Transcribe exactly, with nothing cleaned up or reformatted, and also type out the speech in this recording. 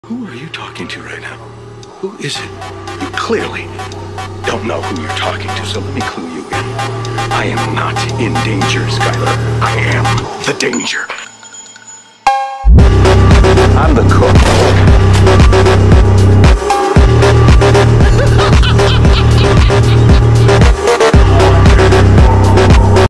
Who are you talking to right now? Who is it? You clearly don't know who you're talking to, so let me clue you in. I am not in danger, Skylar. I am the danger. I'm the cook.